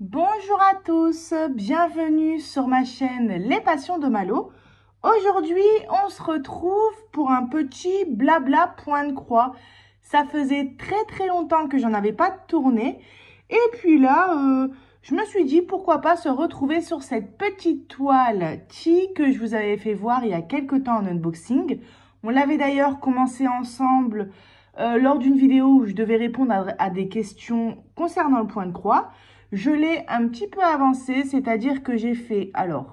Bonjour à tous, bienvenue sur ma chaîne Les Passions de Malo. Aujourd'hui, on se retrouve pour un petit blabla point de croix. Ça faisait très longtemps que j'en avais pas tourné. Et puis là, je me suis dit pourquoi pas se retrouver sur cette petite toile que je vous avais fait voir il y a quelques temps en unboxing. On l'avait d'ailleurs commencé ensemble lors d'une vidéo où je devais répondre à des questions concernant le point de croix. Je l'ai un petit peu avancé, c'est-à-dire que j'ai fait,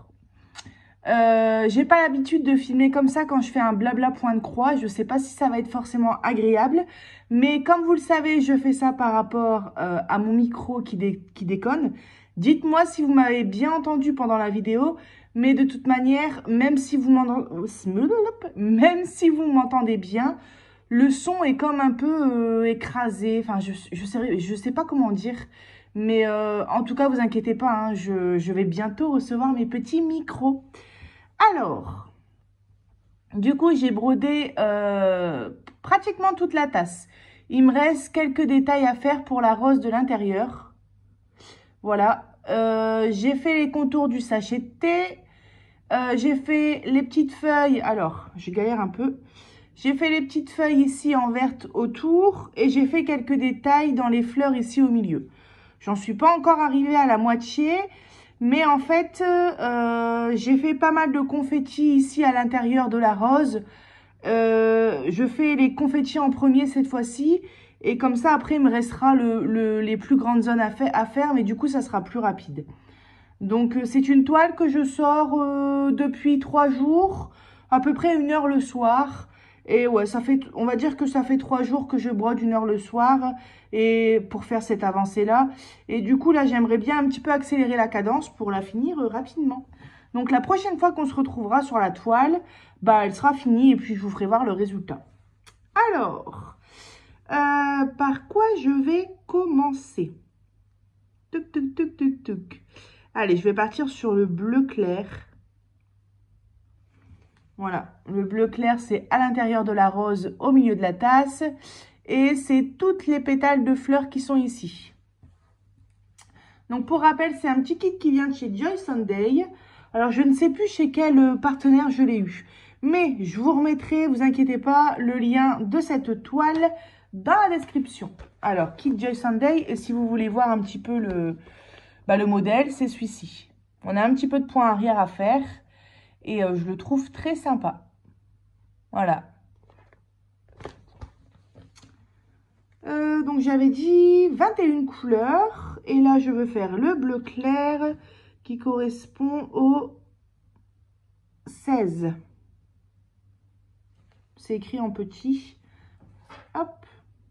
j'ai pas l'habitude de filmer comme ça quand je fais un blabla point de croix. Je sais pas si ça va être forcément agréable, mais comme vous le savez, je fais ça par rapport à mon micro qui déconne. Dites-moi si vous m'avez bien entendu pendant la vidéo, mais de toute manière, même si vous m'entendez bien, le son est comme un peu écrasé. Enfin, je sais pas comment dire. Mais en tout cas, vous inquiétez pas, hein, je vais bientôt recevoir mes petits micros. Alors, du coup, j'ai brodé pratiquement toute la tasse. Il me reste quelques détails à faire pour la rose de l'intérieur. Voilà. J'ai fait les contours du sachet de thé. J'ai fait les petites feuilles. Alors, je galère un peu. J'ai fait les petites feuilles ici en verte autour. Et j'ai fait quelques détails dans les fleurs ici au milieu. J'en suis pas encore arrivée à la moitié. Mais en fait, j'ai fait pas mal de confettis ici à l'intérieur de la rose. Je fais les confettis en premier cette fois-ci. Et comme ça, après, il me restera les plus grandes zones à faire. Mais du coup, ça sera plus rapide. Donc, c'est une toile que je sors depuis 3 jours. À peu près 1 heure le soir. Et ouais, on va dire que ça fait 3 jours que je brode 1 heure le soir et pour faire cette avancée-là. Et du coup, là, j'aimerais bien un petit peu accélérer la cadence pour la finir rapidement. Donc, la prochaine fois qu'on se retrouvera sur la toile, bah, elle sera finie et puis je vous ferai voir le résultat. Alors, par quoi je vais commencer? Tuc, tuc, tuc, tuc, tuc. Allez, je vais partir sur le bleu clair. Voilà, le bleu clair, c'est à l'intérieur de la rose, au milieu de la tasse. Et c'est toutes les pétales de fleurs qui sont ici. Donc, pour rappel, c'est un petit kit qui vient de chez Joy Sunday. Alors, je ne sais plus chez quel partenaire je l'ai eu. Mais je vous remettrai, vous inquiétez pas, le lien de cette toile dans la description. Alors, kit Joy Sunday. Et si vous voulez voir un petit peu le modèle, c'est celui-ci. On a un petit peu de point arrière à faire. Et je le trouve très sympa. Voilà. Donc j'avais dit 21 couleurs. Et là, je veux faire le bleu clair qui correspond au 16. C'est écrit en petit. Hop.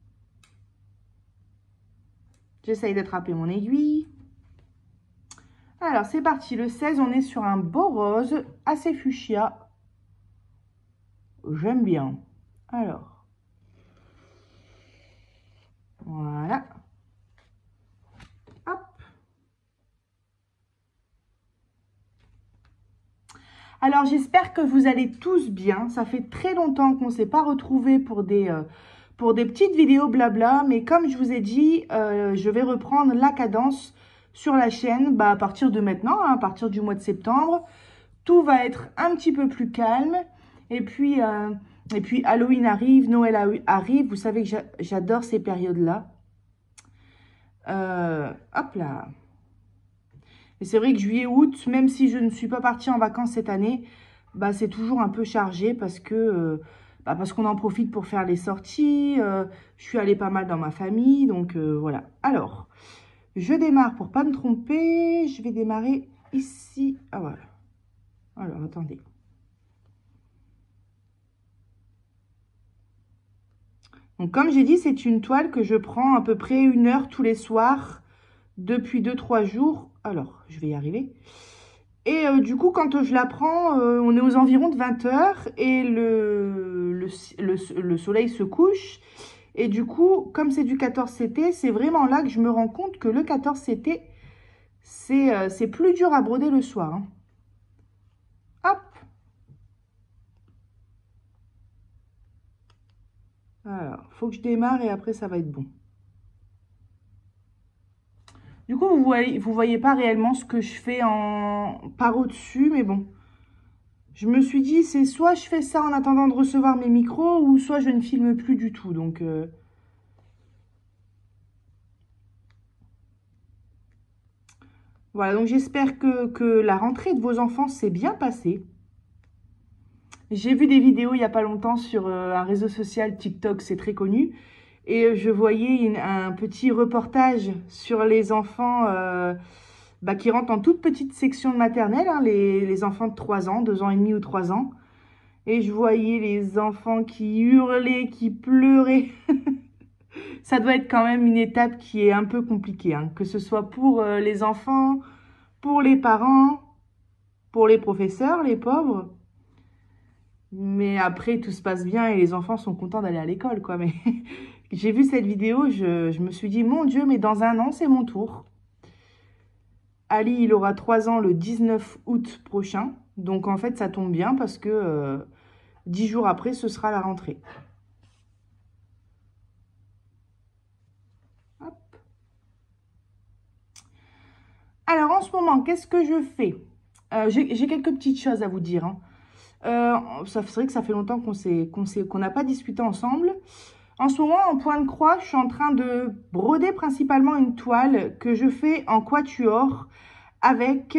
J'essaye d'attraper mon aiguille. Alors, c'est parti. Le 16, on est sur un beau rose, assez fuchsia. J'aime bien. Alors. Voilà. Hop. Alors, j'espère que vous allez tous bien. Ça fait très longtemps qu'on ne s'est pas retrouvés pour des petites vidéos blabla. Mais comme je vous ai dit, je vais reprendre la cadence sur la chaîne à partir de maintenant, hein, à partir du mois de septembre. Tout va être un petit peu plus calme. Et puis Halloween arrive, Noël arrive. Vous savez que j'adore ces périodes-là. Hop là. Et c'est vrai que juillet, août, même si je ne suis pas partie en vacances cette année, c'est toujours un peu chargé parce que parce qu'on en profite pour faire les sorties. Je suis allée pas mal dans ma famille, donc voilà. Alors, je démarre pour pas me tromper. Je vais démarrer ici. Ah voilà. Alors, attendez. Donc, comme j'ai dit, c'est une toile que je prends à peu près 1 heure tous les soirs depuis 2-3 jours. Alors, je vais y arriver. Et du coup, quand je la prends, on est aux environs de 20 heures et le soleil se couche. Et du coup, comme c'est du 14CT, c'est vraiment là que je me rends compte que le 14CT, c'est plus dur à broder le soir. Hein. Hop. Alors, faut que je démarre et après, ça va être bon. Du coup, vous voyez pas réellement ce que je fais par au-dessus, mais bon. Je me suis dit, c'est soit je fais ça en attendant de recevoir mes micros, ou soit je ne filme plus du tout. Donc, voilà. Donc, j'espère que la rentrée de vos enfants s'est bien passée. J'ai vu des vidéos il n'y a pas longtemps sur un réseau social, TikTok, c'est très connu. Et je voyais un petit reportage sur les enfants qui rentrent en toute petite section de maternelle, hein, les enfants de 3 ans, 2 ans et demi ou 3 ans. Et je voyais les enfants qui hurlaient, qui pleuraient. Ça doit être quand même une étape qui est un peu compliquée, hein, que ce soit pour les enfants, pour les parents, pour les professeurs, les pauvres. Mais après, tout se passe bien et les enfants sont contents d'aller à l'école, quoi. Mais j'ai vu cette vidéo, je me suis dit, mon Dieu, mais dans un an, c'est mon tour. Ali, il aura 3 ans le 19 août prochain. Donc, en fait, ça tombe bien parce que 10 jours après, ce sera la rentrée. Hop. Alors, en ce moment, qu'est-ce que je fais? J'ai quelques petites choses à vous dire, hein. C'est vrai que ça fait longtemps qu'on n'a pas discuté ensemble. En ce moment, en point de croix, je suis en train de broder principalement une toile que je fais en quatuor avec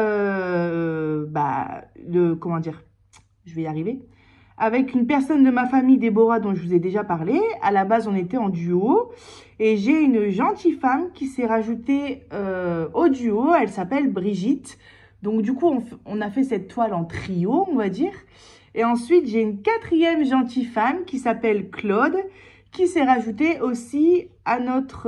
comment dire, je vais y arriver, avec une personne de ma famille, Déborah, dont je vous ai déjà parlé. À la base, on était en duo et j'ai une gentille femme qui s'est rajoutée au duo. Elle s'appelle Brigitte. Donc du coup, on a fait cette toile en trio, on va dire. Et ensuite, j'ai une quatrième gentille femme qui s'appelle Claude, qui s'est rajoutée aussi à notre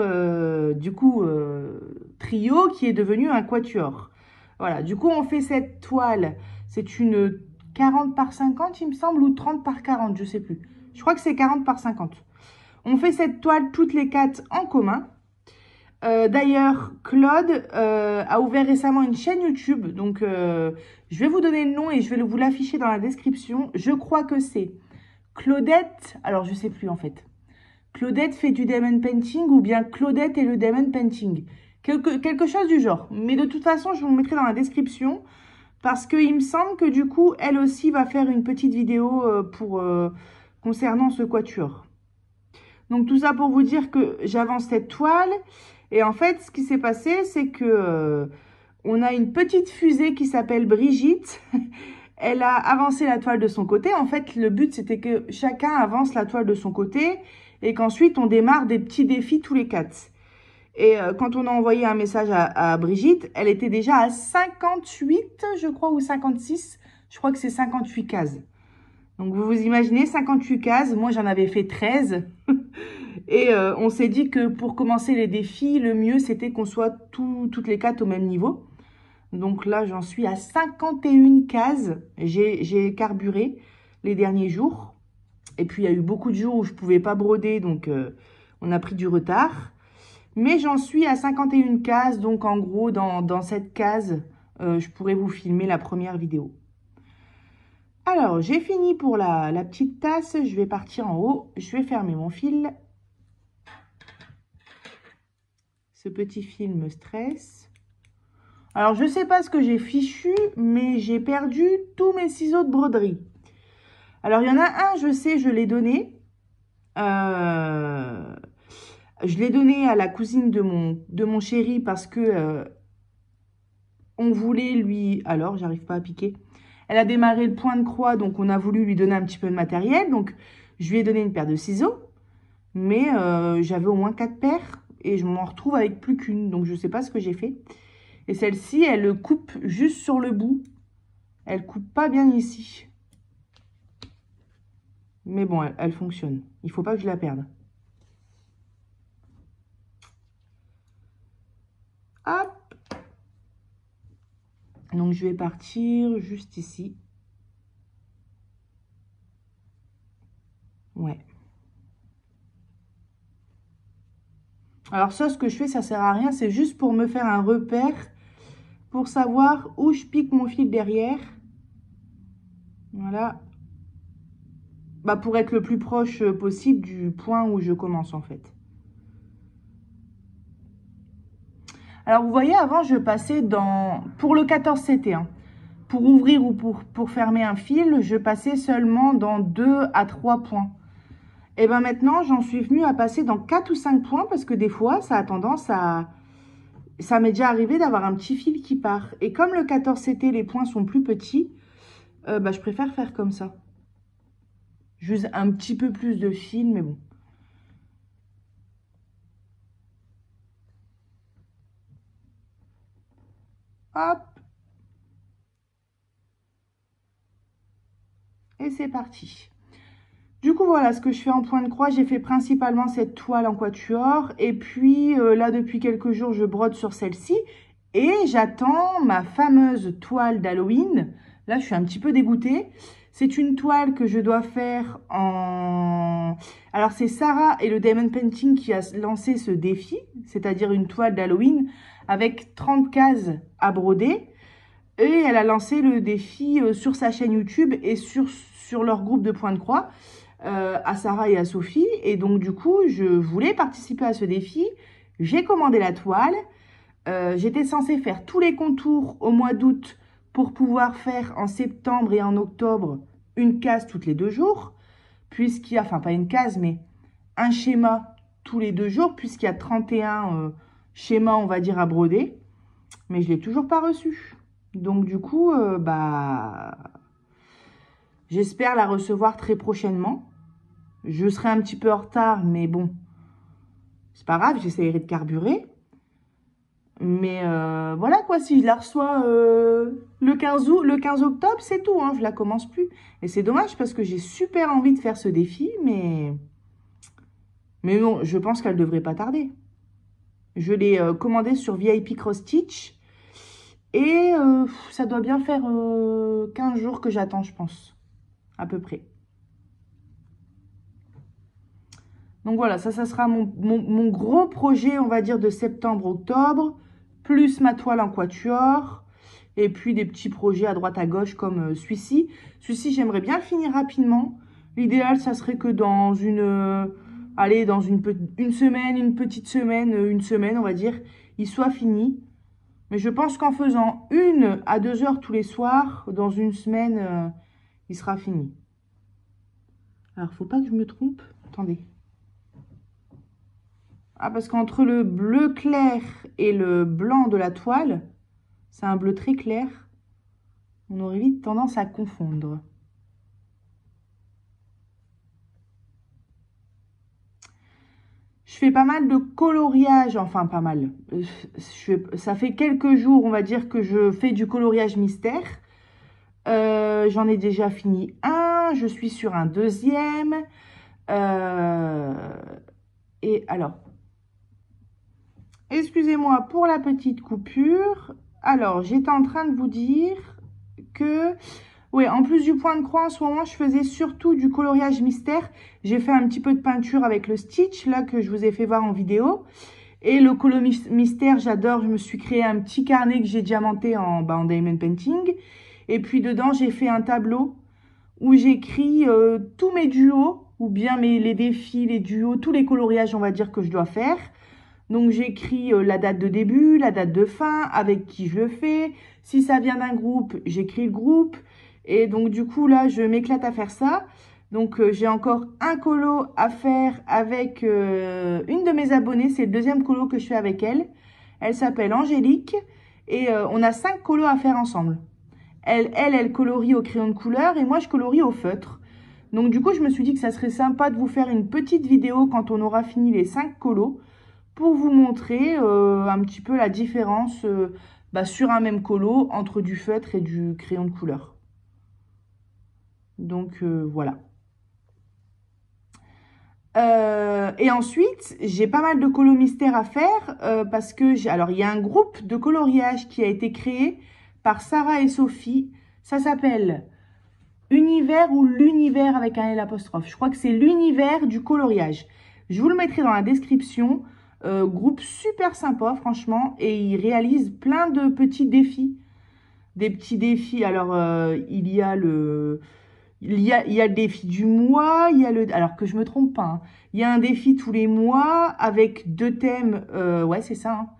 trio qui est devenu un quatuor. Voilà, du coup, on fait cette toile. C'est une 40 par 50, il me semble, ou 30 par 40, je sais plus. Je crois que c'est 40 par 50. On fait cette toile toutes les quatre en commun. D'ailleurs, Claude a ouvert récemment une chaîne YouTube. Donc, je vais vous donner le nom et je vais vous l'afficher dans la description. Je crois que c'est Claudette. Alors, je sais plus en fait. Claudette fait du diamond painting ou bien Claudette et le diamond painting. Quelque chose du genre. Mais de toute façon, je vous le mettrai dans la description. Parce qu'il me semble que du coup, elle aussi va faire une petite vidéo concernant ce quatuor. Donc tout ça pour vous dire que j'avance cette toile. Et en fait, ce qui s'est passé, c'est que on a une petite fusée qui s'appelle Brigitte. Elle a avancé la toile de son côté. En fait, le but, c'était que chacun avance la toile de son côté et qu'ensuite, on démarre des petits défis tous les quatre. Et quand on a envoyé un message à Brigitte, elle était déjà à 58, je crois, ou 56. Je crois que c'est 58 cases. Donc, vous vous imaginez, 58 cases. Moi, j'en avais fait 13. Et on s'est dit que pour commencer les défis, le mieux, c'était qu'on soit toutes les quatre au même niveau. Donc là, j'en suis à 51 cases. J'ai carburé les derniers jours. Et puis, il y a eu beaucoup de jours où je ne pouvais pas broder. Donc, on a pris du retard. Mais j'en suis à 51 cases. Donc, en gros, dans cette case, je pourrais vous filmer la première vidéo. Alors, j'ai fini pour la petite tasse. Je vais partir en haut. Je vais fermer mon fil. Ce petit fil me stresse. Alors, je ne sais pas ce que j'ai fichu, mais j'ai perdu tous mes ciseaux de broderie. Alors, il y en a un, je sais, je l'ai donné. Je l'ai donné à la cousine de mon chéri parce que on voulait lui... Alors, j'arrive pas à piquer. Elle a démarré le point de croix, donc on a voulu lui donner un petit peu de matériel. Donc, je lui ai donné une paire de ciseaux. Mais j'avais au moins 4 paires et je m'en retrouve avec plus qu'une. Donc, je ne sais pas ce que j'ai fait. Et celle-ci, elle coupe juste sur le bout. Elle coupe pas bien ici. Mais bon, elle fonctionne. Il faut pas que je la perde. Hop. Donc, je vais partir juste ici. Ouais. Alors ça, ce que je fais, ça sert à rien. C'est juste pour me faire un repère. Pour savoir où je pique mon fil derrière. Voilà. Bah, pour être le plus proche possible du point où je commence en fait. Alors, vous voyez, avant, je passais pour le 14CT, hein, pour ouvrir ou pour fermer un fil, je passais seulement dans 2 à 3 points. Et bien maintenant, j'en suis venue à passer dans 4 ou 5 points parce que des fois, ça a tendance à... Ça m'est déjà arrivé d'avoir un petit fil qui part. Et comme le 14CT, les points sont plus petits, je préfère faire comme ça. J'use un petit peu plus de fil, mais bon. Hop. Et c'est parti. Du coup, voilà ce que je fais en point de croix. J'ai fait principalement cette toile en quatuor. Et puis, là, depuis quelques jours, je brode sur celle-ci. Et j'attends ma fameuse toile d'Halloween. Là, je suis un petit peu dégoûtée. C'est une toile que je dois faire en... Alors, c'est Sarah et le Diamond Painting qui a lancé ce défi, c'est-à-dire une toile d'Halloween avec 30 cases à broder. Et elle a lancé le défi sur sa chaîne YouTube et sur leur groupe de point de croix. À Sarah et à Sophie. Et donc, du coup, je voulais participer à ce défi. J'ai commandé la toile. J'étais censée faire tous les contours au mois d'août pour pouvoir faire en septembre et en octobre une case toutes les 2 jours. Puisqu'il y a, enfin pas une case, mais un schéma tous les 2 jours, puisqu'il y a 31 schémas, on va dire, à broder. Mais je ne l'ai toujours pas reçu. Donc, du coup, j'espère la recevoir très prochainement. Je serai un petit peu en retard, mais bon, c'est pas grave, j'essaierai de carburer. Mais voilà quoi, si je la reçois le 15 octobre, c'est tout, hein, je la commence plus. Et c'est dommage parce que j'ai super envie de faire ce défi, mais non, je pense qu'elle devrait pas tarder. Je l'ai commandée sur VIP Cross Stitch et ça doit bien faire 15 jours que j'attends, je pense, à peu près. Donc voilà, ça sera mon gros projet, on va dire, de septembre-octobre, plus ma toile en quatuor, et puis des petits projets à droite à gauche comme celui-ci. Celui-ci, j'aimerais bien le finir rapidement. L'idéal, ça serait que dans dans une semaine, une semaine, on va dire, il soit fini. Mais je pense qu'en faisant 1 à 2 heures tous les soirs, dans une semaine, il sera fini. Alors, faut pas que je me trompe. Attendez. Ah, parce qu'entre le bleu clair et le blanc de la toile, c'est un bleu très clair. On aurait vite tendance à confondre. Je fais pas mal de coloriage, enfin pas mal. Ça fait quelques jours, on va dire, que je fais du coloriage mystère. J'en ai déjà fini un, je suis sur un deuxième. Et alors... Excusez-moi pour la petite coupure. Alors, j'étais en train de vous dire que... Oui, en plus du point de croix, en ce moment, je faisais surtout du coloriage mystère. J'ai fait un petit peu de peinture avec le Stitch, là, que je vous ai fait voir en vidéo. Et le colo mystère, j'adore. Je me suis créé un petit carnet que j'ai diamanté en Diamond Painting. Et puis, dedans, j'ai fait un tableau où j'écris tous mes duos, ou bien les défis, les duos, tous les coloriages, on va dire, que je dois faire. Donc, j'écris la date de début, la date de fin, avec qui je le fais. Si ça vient d'un groupe, j'écris le groupe. Et donc, du coup, là, je m'éclate à faire ça. Donc, j'ai encore un colo à faire avec une de mes abonnées. C'est le deuxième colo que je fais avec elle. Elle s'appelle Angélique. Et on a 5 colos à faire ensemble. Elle colorie au crayon de couleur et moi, je colorie au feutre. Donc, du coup, je me suis dit que ça serait sympa de vous faire une petite vidéo quand on aura fini les 5 colos, pour vous montrer un petit peu la différence sur un même colo entre du feutre et du crayon de couleur. Donc voilà. Et ensuite, j'ai pas mal de colos mystères à faire parce que alors il y a un groupe de coloriage qui a été créé par Sarah et Sophie. Ça s'appelle Univers ou l'univers avec un L apostrophe. Je crois que c'est l'univers du coloriage. Je vous le mettrai dans la description. Groupe super sympa, franchement. Et ils réalisent plein de petits défis. Des petits défis. Alors, il y a le défi du mois. Alors que je me trompe pas, hein. Il y a un défi tous les mois avec 2 thèmes. Ouais, c'est ça, hein.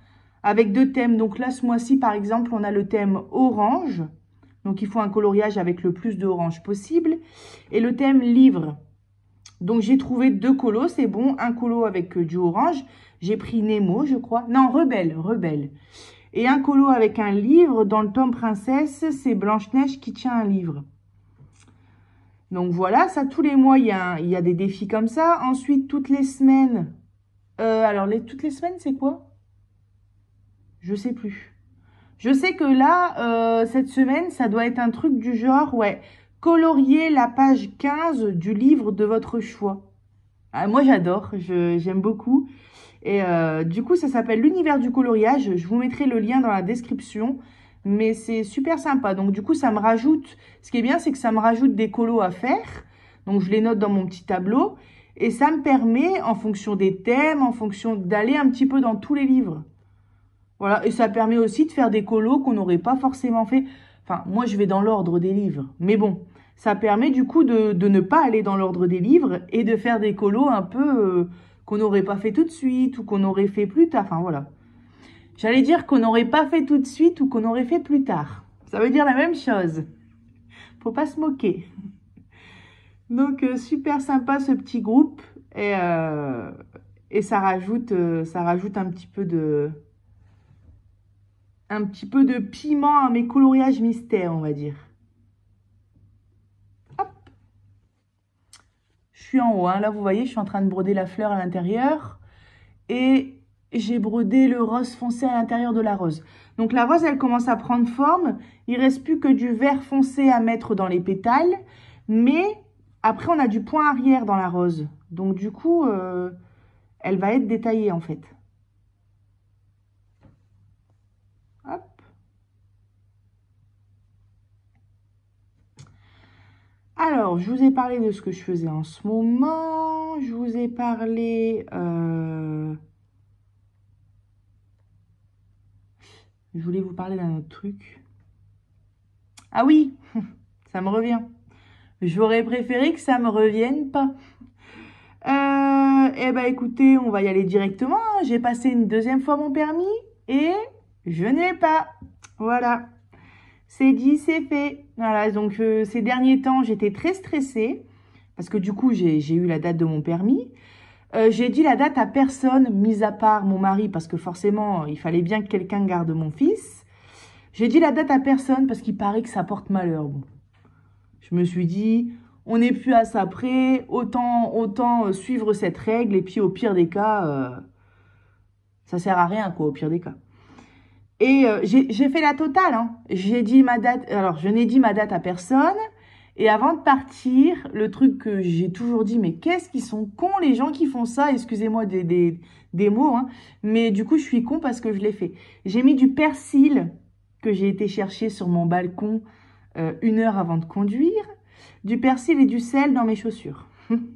avec 2 thèmes. Donc là, ce mois-ci, par exemple, on a le thème orange. Donc, il faut un coloriage avec le plus d'orange possible. Et le thème livre. Donc, j'ai trouvé 2 colos, c'est bon. Un colo avec du orange. J'ai pris Nemo, je crois. Non, Rebelle, Rebelle. Et un colo avec un livre. Dans le tome princesse, c'est Blanche-Neige qui tient un livre. Donc, voilà, ça, tous les mois, il y a des défis comme ça. Ensuite, toutes les semaines. Alors, toutes les semaines, c'est quoi? Je sais plus. Je sais que là, cette semaine, ça doit être un truc du genre, ouais, colorier la page 15 du livre de votre choix. Ah, moi, j'adore, j'aime beaucoup. Et du coup, ça s'appelle l'univers du coloriage. Je vous mettrai le lien dans la description. Mais c'est super sympa. Donc, du coup, ça me rajoute... Ce qui est bien, c'est que ça me rajoute des colos à faire. Donc, je les note dans mon petit tableau. Et ça me permet, en fonction des thèmes, en fonction d'aller un petit peu dans tous les livres. Voilà, et ça permet aussi de faire des colos qu'on n'aurait pas forcément fait. Enfin, moi, je vais dans l'ordre des livres. Mais bon, ça permet du coup de ne pas aller dans l'ordre des livres et de faire des colos un peu qu'on n'aurait pas fait tout de suite ou qu'on aurait fait plus tard. Enfin, voilà. J'allais dire qu'on n'aurait pas fait tout de suite ou qu'on aurait fait plus tard. Ça veut dire la même chose. Faut pas se moquer. Donc, super sympa ce petit groupe. Et ça rajoute un petit peu de piment à mes coloriages mystères, on va dire. Hop. Je suis en haut, hein. Là, vous voyez, je suis en train de broder la fleur à l'intérieur. Et j'ai brodé le rose foncé à l'intérieur de la rose. Donc, la rose, elle commence à prendre forme. Il ne reste plus que du vert foncé à mettre dans les pétales. Mais après, on a du point arrière dans la rose. Donc, du coup, elle va être détaillée, en fait. Hop. Alors, je vous ai parlé de ce que je faisais en ce moment. Je vous ai parlé... je voulais vous parler d'un autre truc. Ah oui, ça me revient. J'aurais préféré que ça me revienne pas. Eh ben écoutez, on va y aller directement. J'ai passé une 2e fois mon permis et je n'ai pas. Voilà. C'est dit, c'est fait. Voilà, donc ces derniers temps, j'étais très stressée parce que du coup, j'ai eu la date de mon permis. J'ai dit la date à personne, mis à part mon mari, parce que forcément, il fallait bien que quelqu'un garde mon fils. J'ai dit la date à personne parce qu'il paraît que ça porte malheur. Bon. Je me suis dit, on n'est plus à ça près, autant suivre cette règle, et puis au pire des cas, ça sert à rien, quoi, au pire des cas. Et j'ai fait la totale, hein. J'ai dit ma date, alors je n'ai dit ma date à personne. Et avant de partir, le truc que j'ai toujours dit, mais qu'est-ce qu'ils sont cons les gens qui font ça, excusez-moi des mots, hein. Mais du coup, je suis con parce que je l'ai fait. J'ai mis du persil que j'ai été chercher sur mon balcon 1 heure avant de conduire, du persil et du sel dans mes chaussures.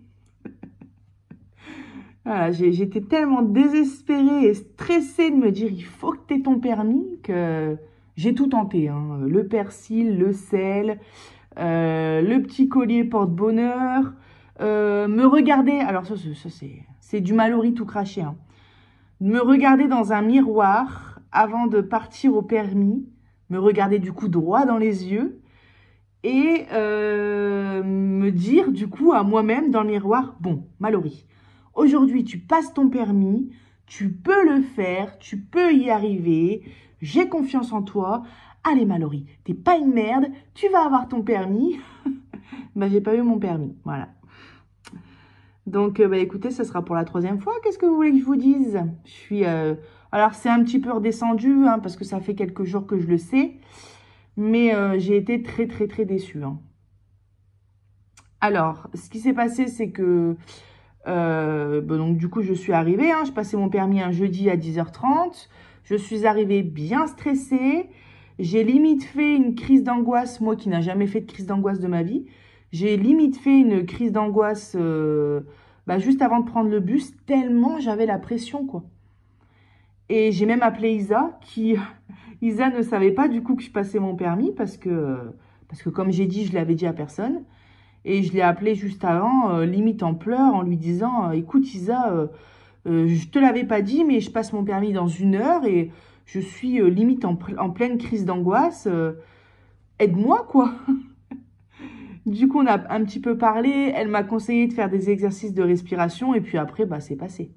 Voilà, j'étais tellement désespérée et stressée de me dire, il faut que tu aies ton permis, que j'ai tout tenté, hein. Le persil, le sel... le petit collier porte-bonheur, me regarder, alors ça c'est du Mallory tout craché, hein. Me regarder dans un miroir avant de partir au permis, me regarder du coup droit dans les yeux et me dire du coup à moi-même dans le miroir, bon Mallory, aujourd'hui tu passes ton permis, tu peux le faire, tu peux y arriver, j'ai confiance en toi. Allez Mallory, t'es pas une merde, tu vas avoir ton permis. Bah j'ai pas eu mon permis, voilà. Donc bah écoutez, ça sera pour la 3e fois. Qu'est-ce que vous voulez que je vous dise? Je suis... Alors c'est un petit peu redescendu, hein, parce que ça fait quelques jours que je le sais. Mais j'ai été très déçue, hein. Alors, ce qui s'est passé, c'est que... donc du coup, je suis arrivée, hein, je passais mon permis un jeudi à 10h30. Je suis arrivée bien stressée. J'ai limite fait une crise d'angoisse, moi qui n'ai jamais fait de crise d'angoisse de ma vie. J'ai limite fait une crise d'angoisse juste avant de prendre le bus, tellement j'avais la pression, quoi. Et j'ai même appelé Isa, Isa ne savait pas du coup que je passais mon permis, parce que comme j'ai dit, je l'avais dit à personne. Et je l'ai appelée juste avant, limite en pleurs, en lui disant, écoute Isa, je te l'avais pas dit, mais je passe mon permis dans 1 heure et... Je suis limite en pleine crise d'angoisse. Aide-moi, quoi. Du coup, on a un petit peu parlé. Elle m'a conseillé de faire des exercices de respiration. Et puis après, bah, c'est passé.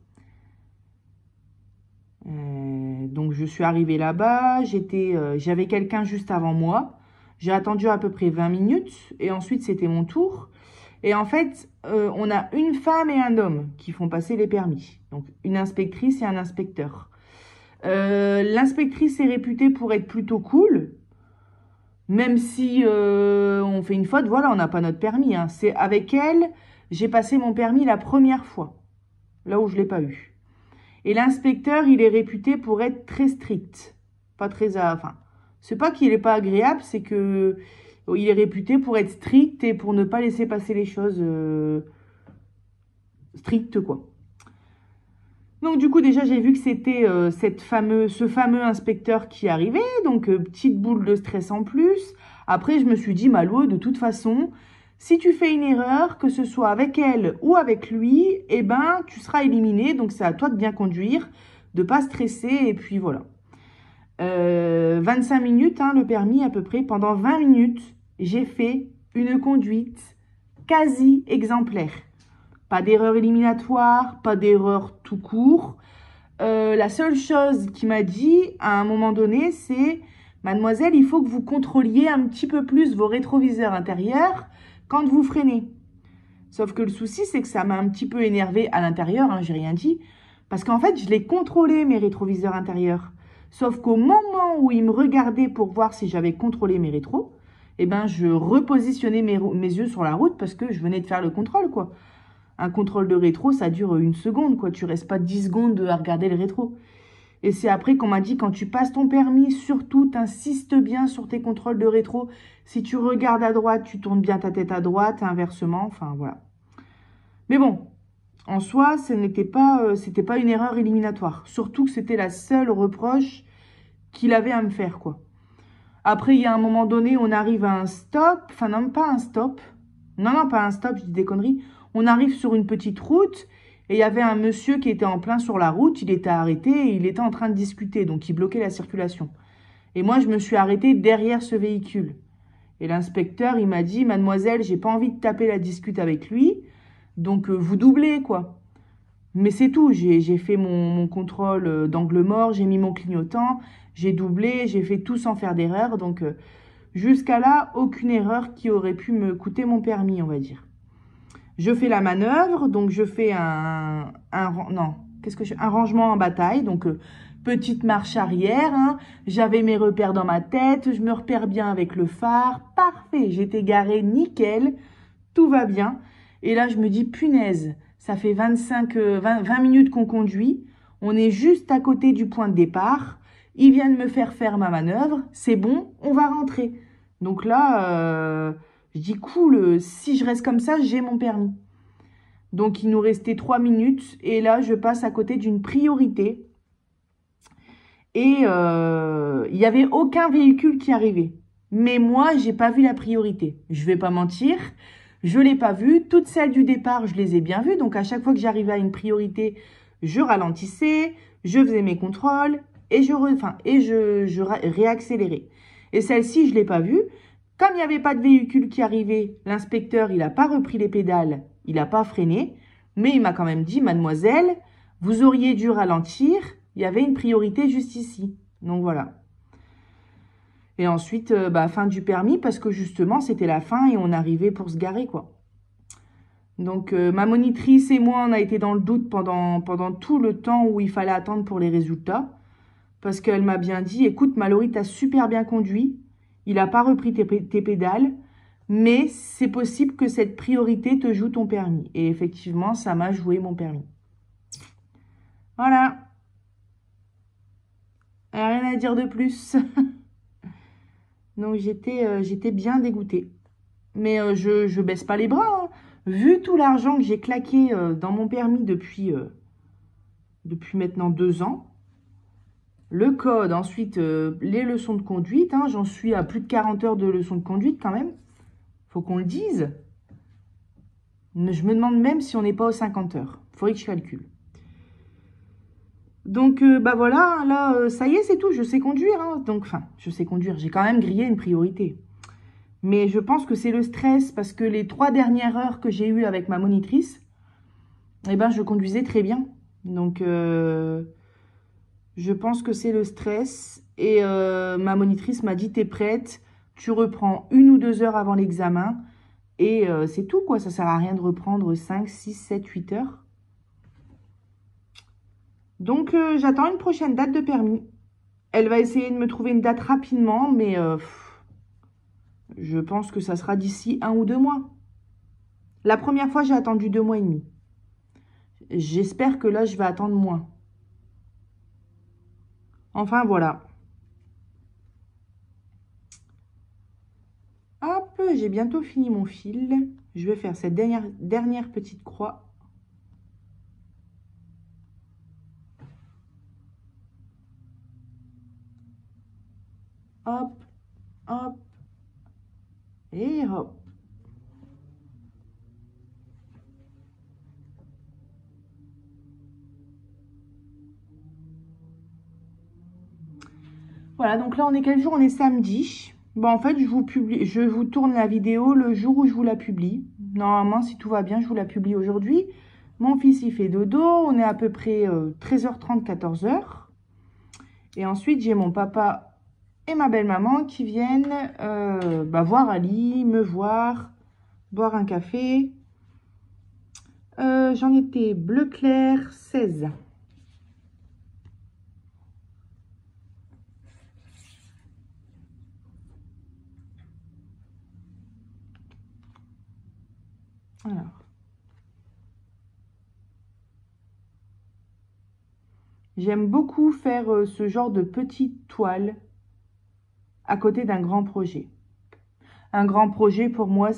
Donc, je suis arrivée là-bas. J'avais quelqu'un juste avant moi. J'ai attendu à peu près 20 minutes. Et ensuite, c'était mon tour. Et en fait, on a une femme et un homme qui font passer les permis. Donc, une inspectrice et un inspecteur. L'inspectrice est réputée pour être plutôt cool. Même si on fait une faute, voilà, on n'a pas notre permis. Hein. C'est avec elle, j'ai passé mon permis la première fois, là où je ne l'ai pas eu. Et l'inspecteur, il est réputé pour être très strict. Pas très... Enfin, c'est pas qu'il n'est pas agréable, c'est que il est réputé pour être strict et pour ne pas laisser passer les choses strictes, quoi. Donc du coup, déjà, j'ai vu que c'était ce fameux inspecteur qui arrivait. Donc, petite boule de stress en plus. Après, je me suis dit, Malo, de toute façon, si tu fais une erreur, que ce soit avec elle ou avec lui, eh ben, tu seras éliminé. Donc, c'est à toi de bien conduire, de pas stresser. Et puis, voilà. 25 minutes, hein, le permis à peu près. Pendant 20 minutes, j'ai fait une conduite quasi exemplaire. Pas d'erreur éliminatoire, pas d'erreur tout court. La seule chose qu'il m'a dit à un moment donné, c'est « Mademoiselle, il faut que vous contrôliez un petit peu plus vos rétroviseurs intérieurs quand vous freinez. » Sauf que le souci, c'est que ça m'a un petit peu énervé à l'intérieur, hein, j'ai rien dit, parce qu'en fait, je l'ai contrôlé, mes rétroviseurs intérieurs. Sauf qu'au moment où il me regardait pour voir si j'avais contrôlé mes rétros, eh ben, je repositionnais mes yeux sur la route parce que je venais de faire le contrôle, quoi. Un contrôle de rétro, ça dure une seconde, quoi. Tu restes pas 10 secondes à regarder le rétro. Et c'est après qu'on m'a dit, quand tu passes ton permis, surtout, t'insistes bien sur tes contrôles de rétro. Si tu regardes à droite, tu tournes bien ta tête à droite, inversement, enfin, voilà. Mais bon, en soi, c'était pas une erreur éliminatoire. Surtout que c'était la seule reproche qu'il avait à me faire, quoi. Après, il y a un moment donné, on arrive à un stop. Enfin, non, pas un stop. Non, pas un stop, je dis des conneries. On arrive sur une petite route et il y avait un monsieur qui était en plein sur la route. Il était arrêté et il était en train de discuter. Donc, il bloquait la circulation. Et moi, je me suis arrêtée derrière ce véhicule. Et l'inspecteur, il m'a dit, « Mademoiselle, j'ai pas envie de taper la discute avec lui. Donc, vous doublez, quoi. » Mais c'est tout. J'ai fait mon contrôle d'angle mort. J'ai mis mon clignotant. J'ai doublé. J'ai fait tout sans faire d'erreur. Donc, jusqu'à là, aucune erreur qui aurait pu me coûter mon permis, on va dire. Je fais la manœuvre, donc je fais un rangement en bataille, donc petite marche arrière, hein. J'avais mes repères dans ma tête, je me repère bien avec le phare, parfait, j'étais garée nickel, tout va bien. Et là, je me dis, punaise, ça fait 20 minutes qu'on conduit, on est juste à côté du point de départ, ils viennent me faire ma manœuvre, c'est bon, on va rentrer. Donc là... je dis, cool, si je reste comme ça, j'ai mon permis. Donc, il nous restait 3 minutes. Et là, je passe à côté d'une priorité. Et il n'y avait aucun véhicule qui arrivait. Mais moi, j'ai pas vu la priorité. Je vais pas mentir. Je l'ai pas vue. Toutes celles du départ, je les ai bien vues. Donc, à chaque fois que j'arrivais à une priorité, je ralentissais, je faisais mes contrôles et je réaccélérais. Et celle-ci, je l'ai pas vue. Comme il n'y avait pas de véhicule qui arrivait, l'inspecteur, il n'a pas repris les pédales, il n'a pas freiné, mais il m'a quand même dit, mademoiselle, vous auriez dû ralentir, il y avait une priorité juste ici. Donc voilà. Et ensuite, fin du permis, parce que justement, c'était la fin et on arrivait pour se garer, quoi. Donc, ma monitrice et moi, on a été dans le doute pendant tout le temps où il fallait attendre pour les résultats, parce qu'elle m'a bien dit, écoute, Mallory, t'as super bien conduit, il n'a pas repris tes pédales, mais c'est possible que cette priorité te joue ton permis. Et effectivement, ça m'a joué mon permis. Voilà. Rien à dire de plus. Donc, j'étais bien dégoûtée. Mais je baisse pas les bras, hein. Vu tout l'argent que j'ai claqué dans mon permis depuis maintenant 2 ans, le code, ensuite les leçons de conduite, hein, j'en suis à plus de 40 heures de leçons de conduite quand même. Faut qu'on le dise. Je me demande même si on n'est pas aux 50 heures. Faudrait que je calcule. Donc, bah voilà, là, ça y est, c'est tout, je sais conduire, hein. Donc, enfin, je sais conduire, j'ai quand même grillé une priorité. Mais je pense que c'est le stress, parce que les 3 dernières heures que j'ai eues avec ma monitrice, eh ben, je conduisais très bien. Donc, je pense que c'est le stress. Et ma monitrice m'a dit, t'es prête, tu reprends 1 ou 2 heures avant l'examen. Et c'est tout, quoi. Ça sert à rien de reprendre 5, 6, 7, 8 heures. Donc, j'attends une prochaine date de permis. Elle va essayer de me trouver une date rapidement, mais je pense que ça sera d'ici 1 ou 2 mois. La première fois, j'ai attendu 2 mois et demi. J'espère que là, je vais attendre moins. Enfin, voilà. Hop, j'ai bientôt fini mon fil. Je vais faire cette dernière petite croix. Hop, hop, et hop. Voilà, donc là, on est quel jour? On est samedi. Bon, en fait, je vous tourne la vidéo le jour où je vous la publie. Normalement, si tout va bien, je vous la publie aujourd'hui. Mon fils, il fait dodo. On est à peu près 13h30, 14h. Et ensuite, j'ai mon papa et ma belle-maman qui viennent voir Ali, me voir, boire un café. J'en étais bleu clair 16. Alors, j'aime beaucoup faire ce genre de petite toile à côté d'un grand projet. Un grand projet, pour moi,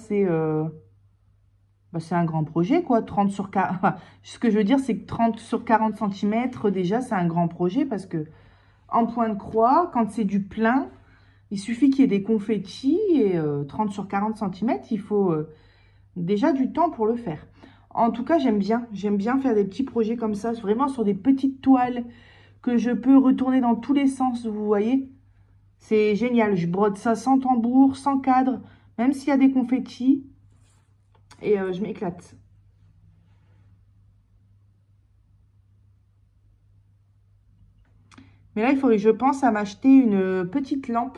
c'est un grand projet, quoi. 30 sur 40. Enfin, ce que je veux dire, c'est que 30 sur 40 centimètres, déjà, c'est un grand projet parce que en point de croix, quand c'est du plein, il suffit qu'il y ait des confettis et 30 sur 40 centimètres, il faut déjà du temps pour le faire. En tout cas, j'aime bien. J'aime bien faire des petits projets comme ça, vraiment sur des petites toiles que je peux retourner dans tous les sens, vous voyez. C'est génial. Je brode ça sans tambour, sans cadre, même s'il y a des confettis. Et je m'éclate. Mais là, il faudrait que je pense à m'acheter une petite lampe.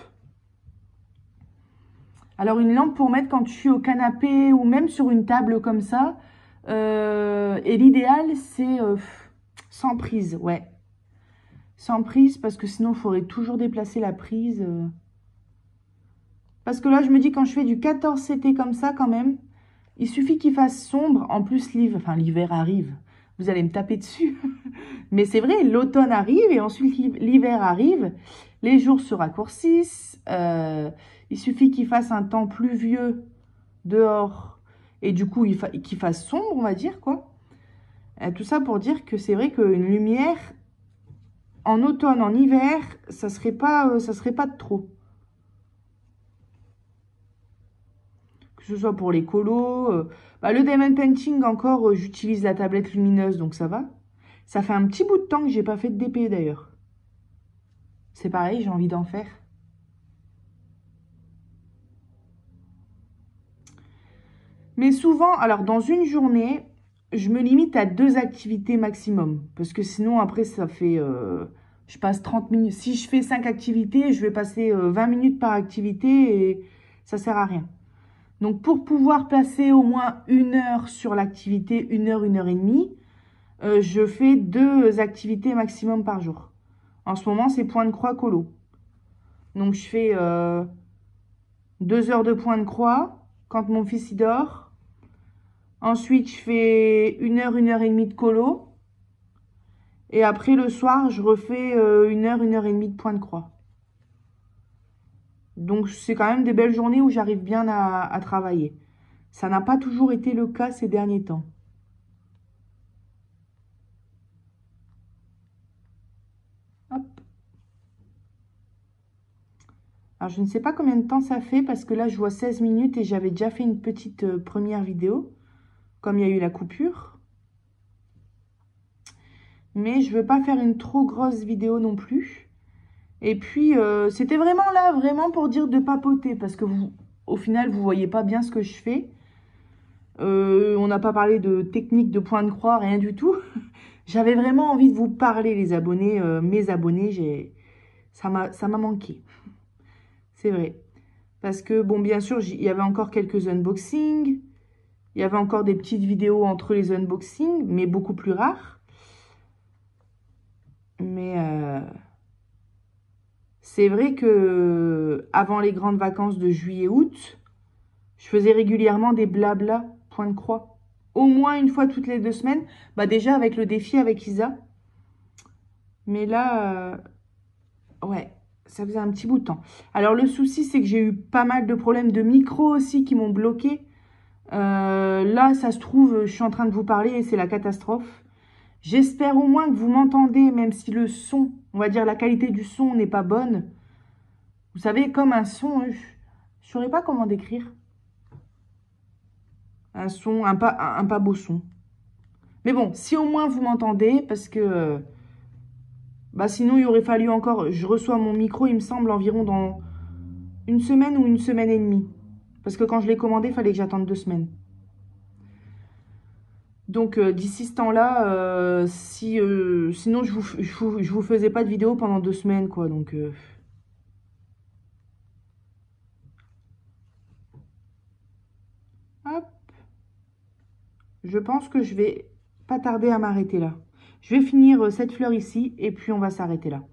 Alors, une lampe pour mettre quand je suis au canapé ou même sur une table comme ça. Et l'idéal, c'est sans prise, ouais. Sans prise, parce que sinon, il faudrait toujours déplacer la prise. Parce que là, je me dis, quand je fais du 14 CT comme ça, quand même, il suffit qu'il fasse sombre. En plus, l'hiver arrive. Vous allez me taper dessus. Mais c'est vrai, l'automne arrive et ensuite l'hiver arrive. Les jours se raccourcissent. Il suffit qu'il fasse un temps pluvieux dehors. Et du coup, qu'il fasse sombre, on va dire, quoi. Tout ça pour dire que c'est vrai qu'une lumière, en automne, en hiver, ça serait pas de trop. Que ce soit pour les colos. Le diamond painting, encore, j'utilise la tablette lumineuse, donc ça va. Ça fait un petit bout de temps que j'ai pas fait de DP, d'ailleurs. C'est pareil, j'ai envie d'en faire. Mais souvent, alors dans une journée, je me limite à 2 activités maximum. Parce que sinon, après, ça fait... je passe 30 minutes. Si je fais 5 activités, je vais passer 20 minutes par activité et ça sert à rien. Donc, pour pouvoir passer au moins 1 heure sur l'activité, 1 heure et demie, je fais 2 activités maximum par jour. En ce moment, c'est point de croix colo. Donc, je fais 2 heures de point de croix quand mon fils y dort. Ensuite, je fais 1 heure et demie de colo. Et après, le soir, je refais 1 heure et demie de point de croix. Donc, c'est quand même des belles journées où j'arrive bien à travailler. Ça n'a pas toujours été le cas ces derniers temps. Hop. Alors, je ne sais pas combien de temps ça fait parce que là, je vois 16 minutes et j'avais déjà fait une petite première vidéo, comme il y a eu la coupure. Mais je veux pas faire une trop grosse vidéo non plus. Et puis, c'était vraiment là, vraiment pour dire de papoter. Parce que vous, au final, vous voyez pas bien ce que je fais. On n'a pas parlé de technique de point de croix, rien du tout. J'avais vraiment envie de vous parler, les abonnés. Mes abonnés, ça m'a manqué. C'est vrai. Parce que, bon, bien sûr, il y avait encore quelques unboxings. Il y avait encore des petites vidéos entre les unboxings, mais beaucoup plus rares. Mais c'est vrai que avant les grandes vacances de juillet-août, je faisais régulièrement des blabla point de croix. Au moins une fois toutes les 2 semaines. Bah déjà avec le défi avec Isa. Mais là, ouais, ça faisait un petit bout de temps. Alors le souci, c'est que j'ai eu pas mal de problèmes de micro aussi qui m'ont bloqué. Là, ça se trouve, je suis en train de vous parler et c'est la catastrophe. J'espère au moins que vous m'entendez, même si le son, on va dire la qualité du son n'est pas bonne. Vous savez, comme un son, je ne saurais pas comment décrire. Un son, un pas beau son. Mais bon, si au moins vous m'entendez, parce que bah sinon il aurait fallu encore, je reçois mon micro, il me semble, environ dans une semaine ou une semaine et demie. Parce que quand je l'ai commandé, il fallait que j'attende 2 semaines. Donc d'ici ce temps-là, sinon je vous faisais pas de vidéo pendant 2 semaines, quoi. Donc hop, je pense que je vais pas tarder à m'arrêter là. Je vais finir cette fleur ici et puis on va s'arrêter là.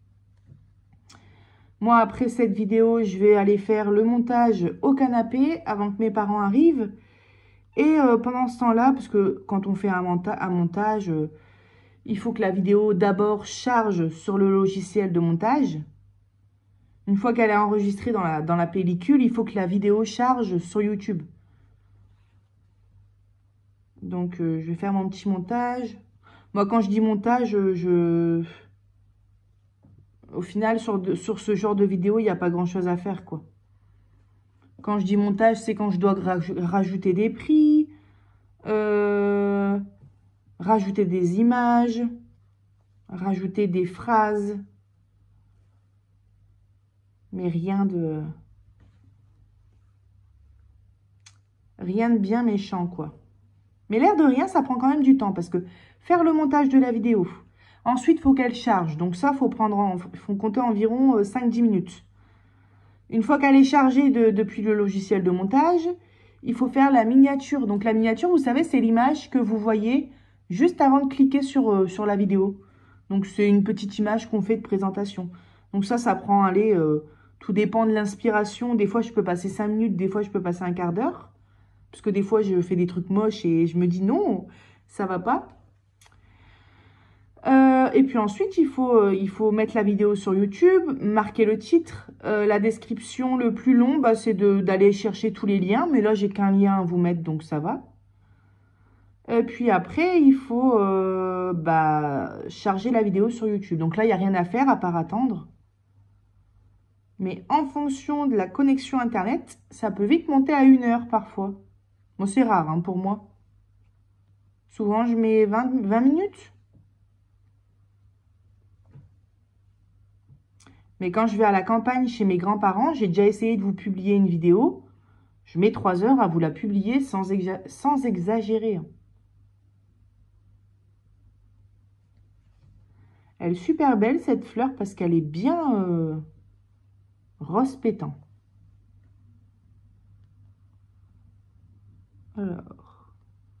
Moi, après cette vidéo, je vais aller faire le montage au canapé avant que mes parents arrivent. Et pendant ce temps-là, parce que quand on fait un montage, il faut que la vidéo d'abord charge sur le logiciel de montage. Une fois qu'elle est enregistrée dans la pellicule, il faut que la vidéo charge sur YouTube. Donc, je vais faire mon petit montage. Moi, quand je dis montage, au final, sur ce genre de vidéo, il n'y a pas grand-chose à faire, quoi. Quand je dis montage, c'est quand je dois rajouter des prix, rajouter des images, rajouter des phrases. Mais rien de bien méchant, quoi. Mais l'air de rien, ça prend quand même du temps parce que faire le montage de la vidéo, ensuite, il faut qu'elle charge. Donc ça, faut compter environ 5-10 minutes. Une fois qu'elle est chargée depuis le logiciel de montage, il faut faire la miniature. Donc la miniature, vous savez, c'est l'image que vous voyez juste avant de cliquer sur la vidéo. Donc c'est une petite image qu'on fait de présentation. Donc ça prend, allez, tout dépend de l'inspiration. Des fois, je peux passer 5 minutes, des fois, je peux passer un quart d'heure. Parce que des fois, je fais des trucs moches et je me dis non, ça va pas. Et puis ensuite, il faut mettre la vidéo sur YouTube, marquer le titre. La description, le plus long, bah, c'est d'aller chercher tous les liens. Mais là, j'ai qu'un lien à vous mettre, donc ça va. Et puis après, il faut bah, charger la vidéo sur YouTube. Donc là, il n'y a rien à faire à part attendre. Mais en fonction de la connexion Internet, ça peut vite monter à 1 heure parfois. Bon, c'est rare hein, pour moi. Souvent, je mets 20 minutes. Mais quand je vais à la campagne chez mes grands-parents, j'ai déjà essayé de vous publier une vidéo. Je mets 3 heures à vous la publier sans exagérer. Hein. Elle est super belle cette fleur parce qu'elle est bien rose pétant. Alors.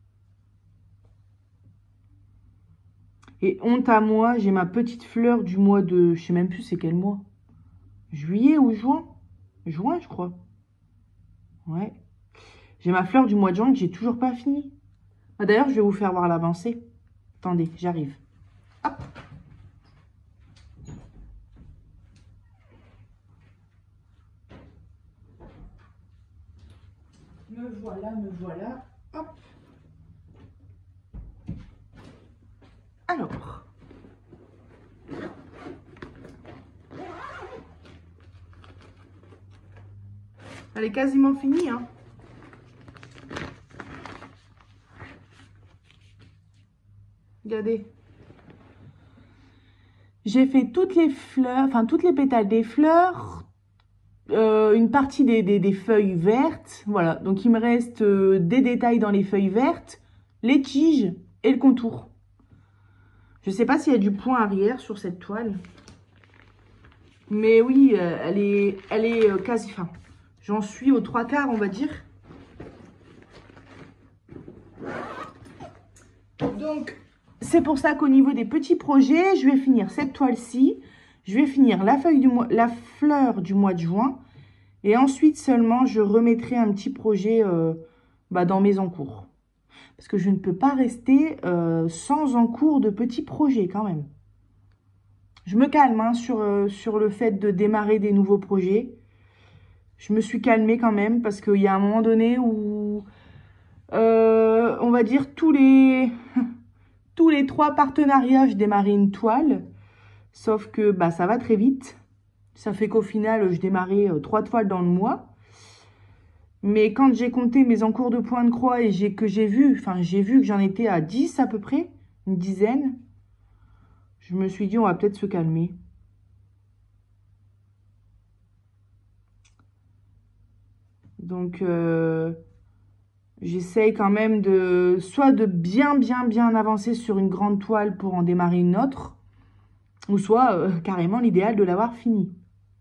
Et honte à moi, j'ai ma petite fleur du mois de... Je sais même plus c'est quel mois. Juillet ou juin? Juin, je crois. Ouais. J'ai ma fleur du mois de juin que j'ai toujours pas fini. Ah, d'ailleurs, je vais vous faire voir l'avancée. Attendez, j'arrive. Hop. Me voilà, me voilà. Hop. Alors. Elle est quasiment finie, hein. Regardez. J'ai fait toutes les fleurs, enfin toutes les pétales des fleurs, une partie des feuilles vertes. Voilà, donc il me reste des détails dans les feuilles vertes, les tiges et le contour. Je ne sais pas s'il y a du point arrière sur cette toile. Mais oui, elle est quasi fin. J'en suis aux 3/4, on va dire. Donc, c'est pour ça qu'au niveau des petits projets, je vais finir cette toile-ci. Je vais finir la fleur du mois de juin. Et ensuite seulement, je remettrai un petit projet dans mes encours. Parce que je ne peux pas rester sans encours de petits projets quand même. Je me calme hein, sur le fait de démarrer des nouveaux projets. Je me suis calmée quand même parce qu'il y a un moment donné où, on va dire, tous les 3 partenariats, je démarrais une toile. Sauf que ça va très vite. Ça fait qu'au final, je démarrais 3 toiles dans le mois. Mais quand j'ai compté mes encours de points de croix et j'ai vu que j'en étais à 10 à peu près, une dizaine, je me suis dit, on va peut-être se calmer. Donc, j'essaye quand même soit de bien avancer sur une grande toile pour en démarrer une autre, ou soit carrément l'idéal de l'avoir fini.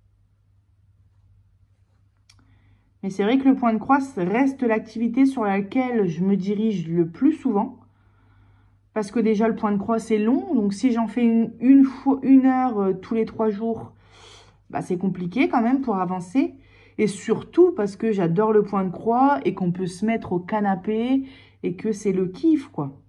Mais c'est vrai que le point de croix reste l'activité sur laquelle je me dirige le plus souvent. Parce que déjà, le point de croix, c'est long. Donc, si j'en fais une heure tous les 3 jours, c'est compliqué quand même pour avancer. Et surtout parce que j'adore le point de croix et qu'on peut se mettre au canapé et que c'est le kiff, quoi.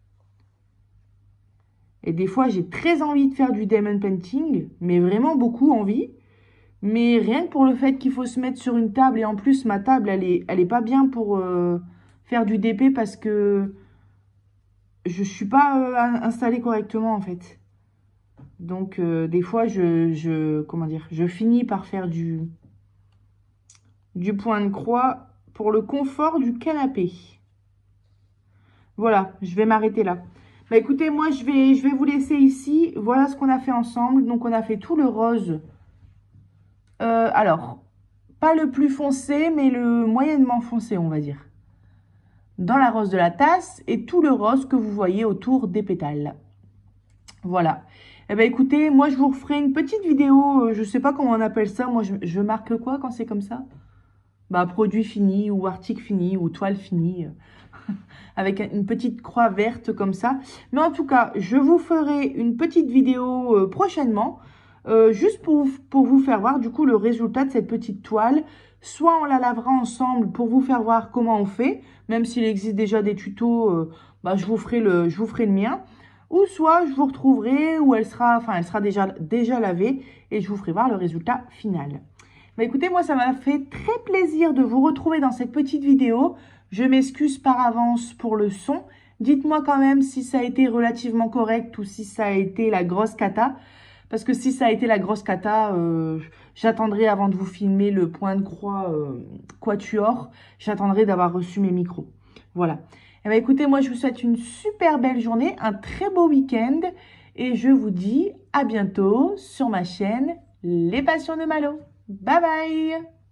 Et des fois, j'ai très envie de faire du diamond painting, mais vraiment beaucoup envie. Mais rien que pour le fait qu'il faut se mettre sur une table, et en plus, ma table, elle est pas bien pour faire du DP parce que je suis pas installée correctement, en fait. Donc, des fois, comment dire, je finis par faire du point de croix pour le confort du canapé. Voilà, je vais m'arrêter là. Écoutez, moi, je vais vous laisser ici. Voilà ce qu'on a fait ensemble. Donc, on a fait tout le rose. Alors, pas le plus foncé, mais le moyennement foncé, on va dire. Dans la rose de la tasse et tout le rose que vous voyez autour des pétales. Voilà. Eh bien, écoutez, moi, je vous referai une petite vidéo. Je ne sais pas comment on appelle ça. Moi, je marque quoi quand c'est comme ça? Produit fini ou article fini ou toile finie. Avec une petite croix verte comme ça. Mais en tout cas, je vous ferai une petite vidéo prochainement. Juste pour vous faire voir du coup le résultat de cette petite toile. Soit on la lavera ensemble pour vous faire voir comment on fait. Même s'il existe déjà des tutos, je vous ferai le mien. Ou soit je vous retrouverai où elle sera déjà lavée. Et je vous ferai voir le résultat final. Écoutez, moi ça m'a fait très plaisir de vous retrouver dans cette petite vidéo. Je m'excuse par avance pour le son. Dites-moi quand même si ça a été relativement correct ou si ça a été la grosse cata. Parce que si ça a été la grosse cata, j'attendrai avant de vous filmer le point de croix quatuor. J'attendrai d'avoir reçu mes micros. Voilà. Écoutez, moi je vous souhaite une super belle journée, un très beau week-end. Et je vous dis à bientôt sur ma chaîne Les Passions de Malo. Bye bye!